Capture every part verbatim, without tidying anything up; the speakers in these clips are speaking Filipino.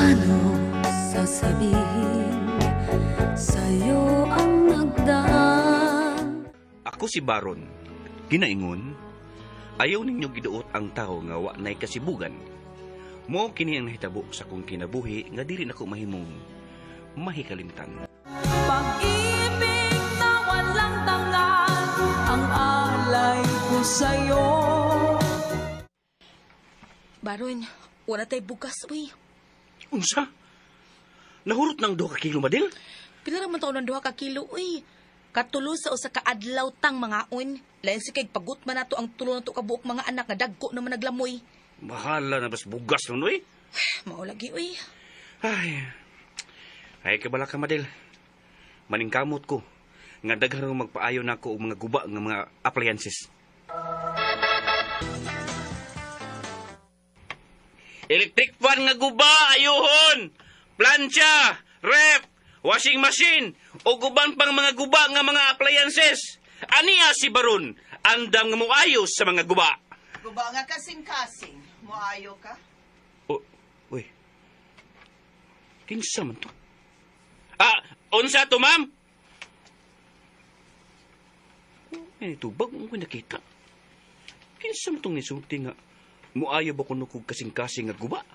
Ano sasabihin sa'yo ang nagdaan? Ako si Baron, ginaingon, ayaw ninyo giduot ang tao nga wa nay kasibugan. Mo kini ang nahitabo sa kong kinabuhi nga dili nako mahimong mahikalimtan. Pag-ibig na walang tangan, ang alay ko sa'yo. Baron, wala tay bukas, uy. Unsa? Nahurot ng duha ka kilo, Madel? Pila raman taon ng duha ka kilo, uy. Katulo sa usa ka adlaw tang mga un. Lain si kay pagutman nato ang tulo nato ka buok mga anak nga dagko naman naglamoy. Bahala na bas bugas nun, uy. Mao lagi, uy. Ay, ay kabala ka, Madel. Maningkamot ko. Nga daghan magpaayo na ako og mga guba nga mga appliances. Electric fan nga guba, ayuhon! Plancha, ref, washing machine, o guban pang mga guba nga mga appliances. Aniya si Baron, andam nga moayos sa mga guba. Guba nga kasing-kasing, moayo ka? O, uy. Kinsa man to? Ah, unsa to, ma'am? Ay, tubag mo ko nakita. Kinsa man tong nisulti nga moayo ba kuno kog kasing-kasing nga guba?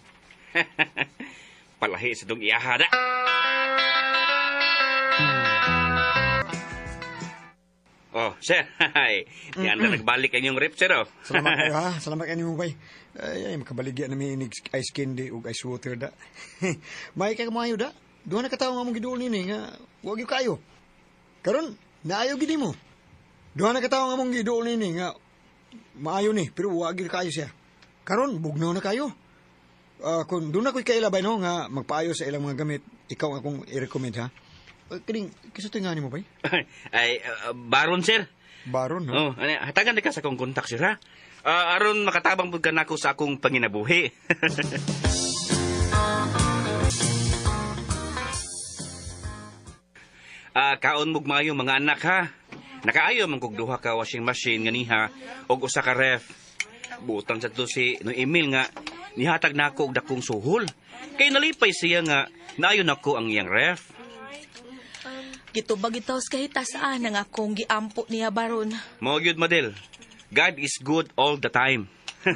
Palahi sa dong iahada. Oh, sir. Hi. Di anda nagbalik ang yung rep, sir, oh. Salamat kayo, ha? Salamat kayo, Mubay. Ay, ay, makabaligya na may ice candy o ice water, da. May kaya kamayo, da. Doon na katao nga mong gidoon nini, nga, huwag yung kayo. Karon, naayo gini mo. Doon na katao nga mong gidoon nini, nga, maayo ni, pero huwag yung kayo siya. Karon, bugnaw na kayo. Uh, kung doon na ko'y kailabay, no, nga, magpaayo sa ilang mga gamit, ikaw akong i-recommend, ha? Uh, Kining, kisa ito nga ni mo, bay? Ay, uh, Baron, sir. Baron, no? Oh, ano, hatagan na ka sa akong kontak, sir, ha? Uh, aron makatabang po ka na ako sa akong panginabuhi. uh, kaon mong maayo mga anak, ha? Nakaayo man kog duha ka washing machine ganiha og usa ka ref. Butan sa to si no email nga nihatag nako og dakong suhol. Kay nalipay siya nga naayo nako ang iyang ref. Gitubag itaw sa kahitasaan ang akong giampo niya, Baron. Mo gyud, Madel. God is good all the time.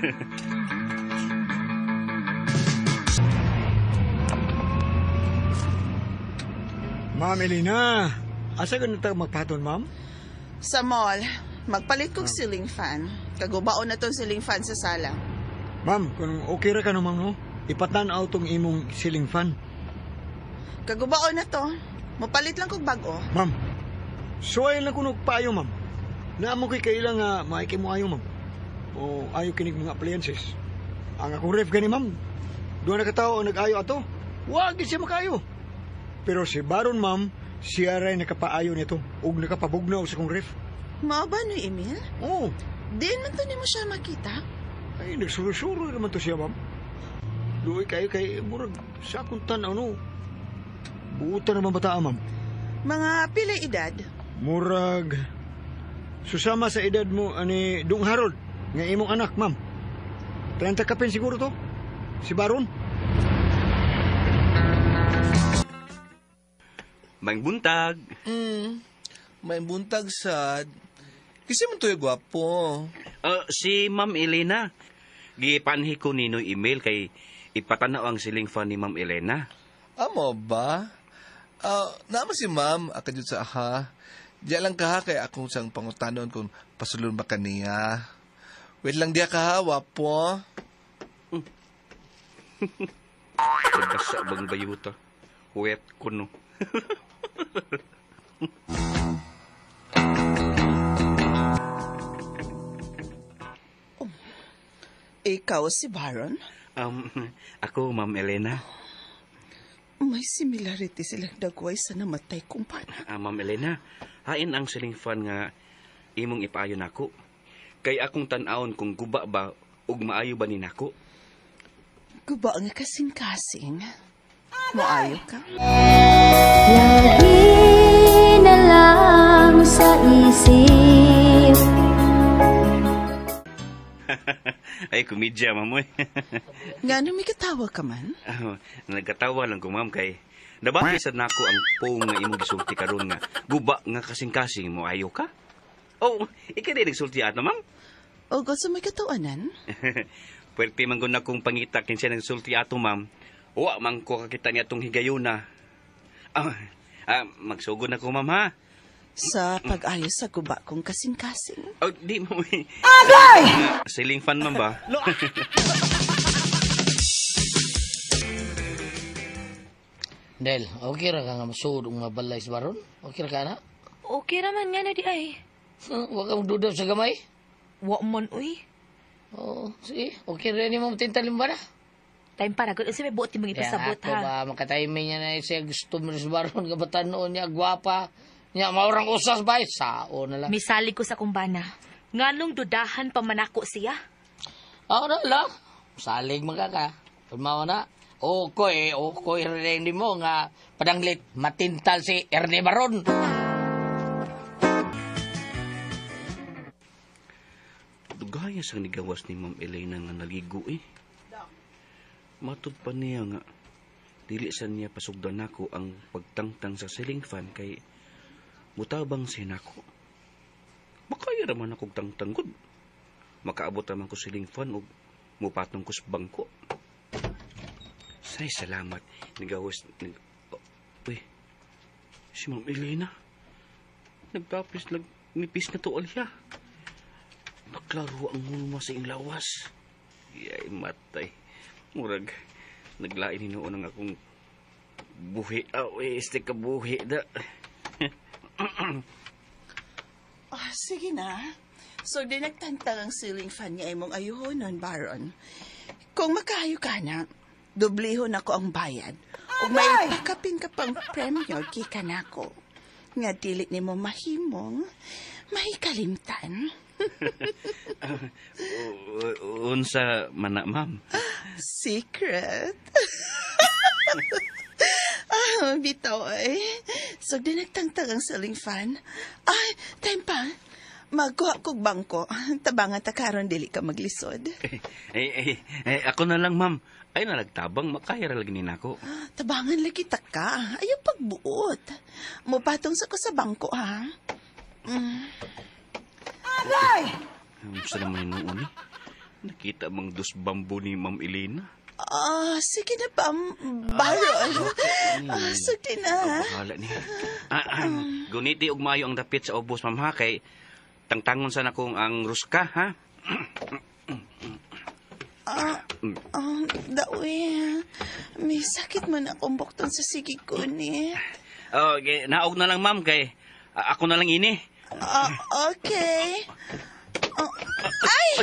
Ma'am Elena, asa ka na tayo magpaton, ma'am? Sa mall, magpalit kong ceiling fan. Kagubaon na tong ceiling fan sa sala. Ma'am, kung okay ra ka no, ma'am, no? Ipatanaw tong imong ceiling fan. Kagubaon na to. Mapalit lang kong bago. Ma'am, suway lang kuno paayo, ma'am. Naamo ko'y kailang nga maiki mo ayo, ma'am. O ayo kinig mga appliances. Ang akong ref gani, ma'am. Doon na katao ang nag-ayo ato. Huwag siya makayo. Pero si Baron, ma'am, siya rin nakapaayo nito. Ug nakapabugnaw sa kong ref. Mao ba no, Emil? Oo. Di man to ni mo siya makita. Ay, nagsuro-suro naman to siya, ma'am. Luoy kayo kay murag sa akong tanaw, no? Buutan naman bata, ma'am. Mga pila edad? Murag susama sa edad mo ani Dong Harold nga imong anak, ma'am. trenta kapin siguro to. Si Baron. May buntag. Mm, may buntag sad. Kasi mo to'y gwapo. Uh, si Ma'am Elena. Gipanhi ko nino email kay ipatanaw ang siling fan ni Ma'am Elena. Amo ba? Uh, naman si ma'am, akadyo sa aha. Diya lang ka ha, kay akong sang pangutanon kung pasulun ba kaniya. Wait lang diya ka ha, wapo. Mm. Basa bang bayuta. Wet ko no. Oh, ikaw si Baron? Um, ako, Ma'am Elena. May similarity silang dagway sa namatay kong pana. Ah, Ma'am Elena, hain ang siling fan nga imong ipaayo nako. Kay akong tan-awon kung guba ba ug maayo ba ni nako. Guba nga kasing-kasing. Maayo ka? Lagi na lang sa isip. Ay, komedya, ma'am. Uy. Nga ano may katawa ka man? Ah, nagkatawa lang ko, ma'am, kay nabati sad nako ang pong nga imong gisulti karon nga guba nga kasing-kasing mo ayo ka. Oh, ikaw din nagsulti ato, ma'am. O gusto may katawanan? Pwerte man gud na kong pangita kinsa nagsulti ato, ma'am. Wa man ko kakita niya tong higayuna. Ah, ah magsugod na ko, ma'am, ha. Sa pag-ayos sa guba kong kasing-kasing. Oh, di mo. Agay! Ceiling fan, ma'am ba? Del, okay ra ka nga masud og mabalay sa baron? Okay ra ka na? Okay raman nga na di ay. Huh, wa ka magdudaw sa gamay? Wa man, uy. Oo, sige. Okay ra ni mo tintalim ba na? Time para gud sa may buot yung mga ipasabot, Ako ha. ba, makataymi niya na siya gusto mo sa baron, kabatan noon niya, gwapa. Niya, maurang usas ba? Sao na lang. Misalig ko sa kumbana. Nganong dudahan pa manako siya? Ako na lang. Salig mga ka. Kalmawa na. Okoy, okoy rin din mo nga padanglit matintal si Erne Baron. Dugaya sang nigawas ni Ma'am Elena nga naligo eh. Matud pa niya nga dili sa niya pasugdan nako ang pagtangtang sa ceiling fan kay mutabang sinako. Makaya raman akong tangtanggod. Makaabot raman ko ceiling fan o mupatong ko sa bangko. Say, salamat. Nagawas... Nag... Oh, uy, si Ma'am Elena. Nagtapis lang nipis na to alya. Naklaro ang hulma sa inglawas. Yay, matay. Murag, naglain ni noon ang akong buhi. Aw, eh, este ka buhi da. Oh, sige na. So, di nagtantang ang ceiling fan niya ay mong ayuhonon, Baron. Kung makayo ka na, dublihon ako ang bayad. O may pakapin ka pang premyo, kika na ko. Nga dilit ni mo mahimong, mahikalimtan. Uh, unsa man na, ma'am? Secret. Ah, bitaw ay. So, di nagtangtang ang ceiling fan. Ay, time pa. Magkuha kog bangko. Tabangan ta karon dili ka maglisod. Eh, eh, eh, ako na lang, ma'am. Ay, nalagtabang. Makaya ra lagi ni nako. Tabangan lagi ta ka. Ayaw pagbuot. Mupatong sa ko sa bangko, ha? Mm. Um, sa naman noon eh. Nakita mang dos bambo ni Ma'am Elena. Ah, sige na pa, Baron. Ah, sige na. Bahala niya. Ah, ah, guniti og maayo ang dapit sa ubos, ma'am, ha? Kay tangtangon sa nakong ang ruska, ha? Ah, ah, dawi. May sakit man akong bukton sa sigig ko ni. Oh, okay. Naog na lang, ma'am, kay ah, ako na lang ini. Ah, okay. Ah, ay!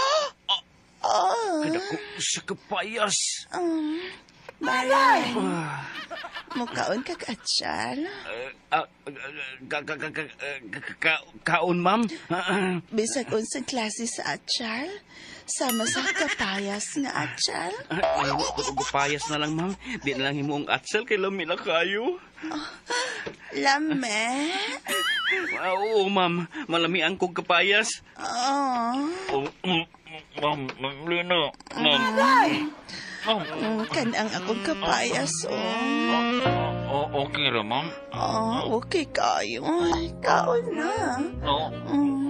Ah, Kada ko sa kapayas. um, Baron. Mukaon ka katsal. Ah, ah, ka, ka, ka, ka, ka, ka- kaon, ma'am. Ah, ah. Bisag unsang klase sa atsal. Sama sa kapayas nga atsal. Ay, payas na lang, ma'am. Di na lang himo ang atsal kay lami na kayo. Lame. Ah, oo, ma'am. Malami ang kong kapayas. Oh. Oh, mm, ma'am, Ma'am Lena. Ma'am. Mm, kanang akong kapayas, oh. Oh, okay ra, ma'am. Oh, okay kayo. Kaon na. Oh. Mm.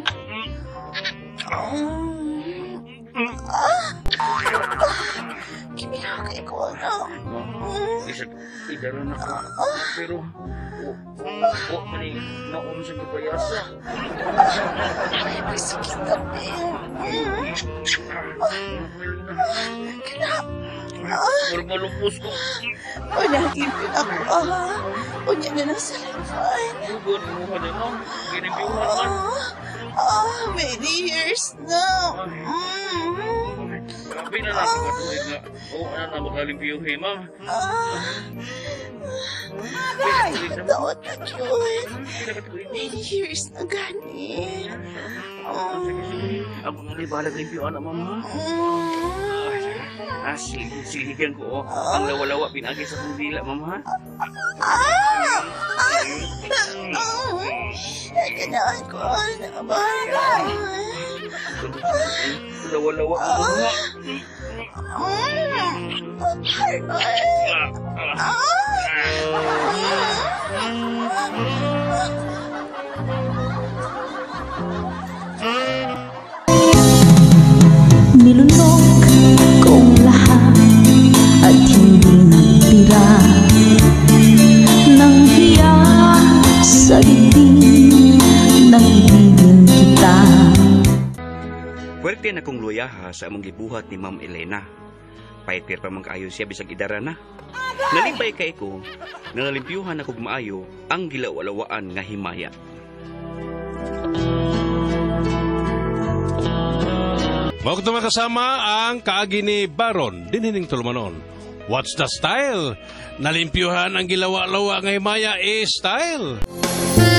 Oh. Ah! Kimirakay ko na. Mm. Isa, idaro na ko. Pero, o, o, mani, naon sa kapayasa. Ay, may sakit na, Ping. Mm. Kana. Ah, Pero malupos ko. manahipin ako, ah. Unya na ng salifan. Bugod mo ka din, ma'am. Ginibiyuhan man. Ah, ah, many years na. Mm. Grabe na natin katuloy nga. Oo, ano na makalimpiyuhin, ma'am. Ah. Ay, taot na yun. Many years na gani. Ah. Ako nga rin balag limpiyuhan na, ma'am, ha? Mm. Ah, sige, siligan ko, oh. Ang lawa-lawa, pinagi sa kong dila, ma'am, ha? Ah! Ah! Ganaan ko. Nakabahala. Lawa-lawa ko nga. Nilunok kong lahat at hindi nagtira ng hiya sa dibdib ng ibigin kita. Pwerte na kong luyaha sa among gibuhat ni Ma'am Elena. Paitir pa man kaayo siya bisag idara na. Nalipay kay ko, nalalimpyuhan akong maayo ang gilawalawaan nga himaya. Huwag ito makasama ang kaagi ni Baron, dinhining tulumanon. What's the style? Nalimpyuhan ang gilawa-lawa ng himaya is style.